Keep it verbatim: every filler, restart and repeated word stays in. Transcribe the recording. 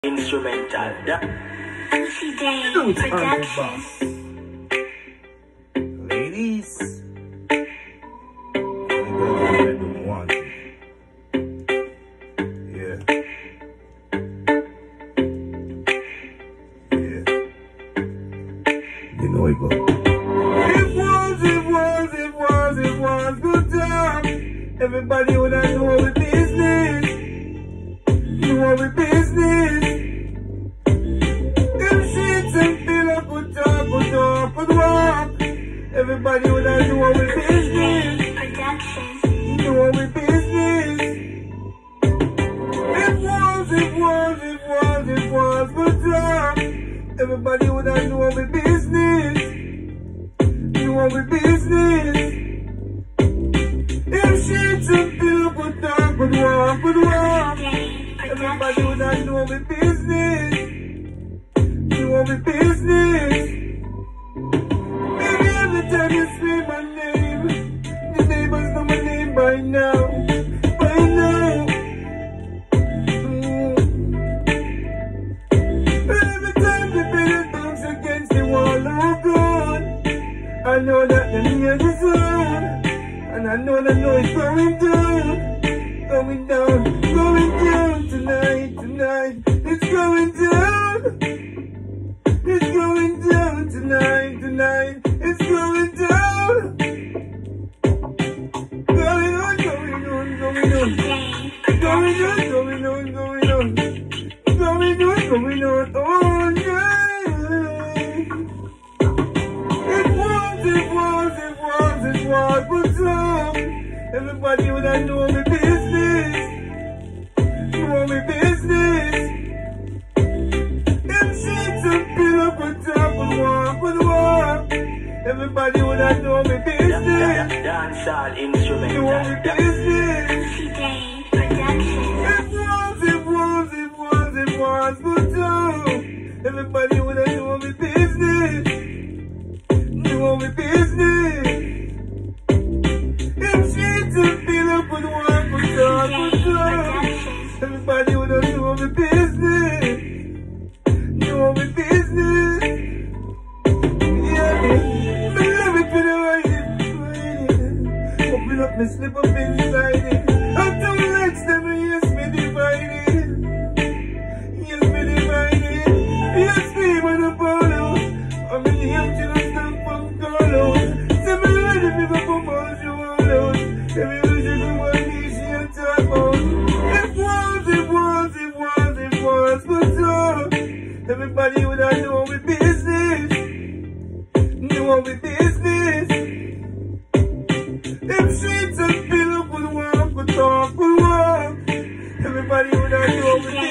Instrumental. Lucy Day Productions. Ladies, I don't want it. Yeah. Yeah. You know it go. It was, it was, it was, it was good time. Everybody would have know our business. Know our business. Everybody would have do our business. Do our business. It was, it was, it was, it was good time. Everybody would have do our business. Do our business. If sheets and pillow could talk, could walk, could walk. Everybody would have do our business. Do our business. Time you scream my name, the neighbors know my name by now, by now. Mm. Every time the pillow bounce against the wall, oh God, I know that the near the sun, and I know that know it's going down, going down, going down tonight, tonight. It's going down, it's going down tonight, tonight. It's going down. Going on, going on, going on. Going on, going on, going on. Going on, going on. Oh, yeah. It was, it was, it was, it was. But some, everybody would have known my business. Know my business. Them sheets and pillow could talk, could walk, could walk. Everybody would have known my business. Dancehall instrumental. Know my business. Lucy Day Productions. It was, it was, it was, it was good time. Everybody would have known my business. Know my business. If sheets and pillow could walk, could talk, could talk. Everybody would have known my business. Know my business. Up me slip up inside it. I'm too legs them, yes me divided. Yes me divided. Yes me when I fall out. I'm in the empty no stand from call out. Say me ready to go from all you all out. Say me wish you could want me she and talk about. It was, it was, it was, it was good time. Everybody would have known my business. Know my business. Them sheets and pillow could walk, could talk, could walk. Everybody would have known me.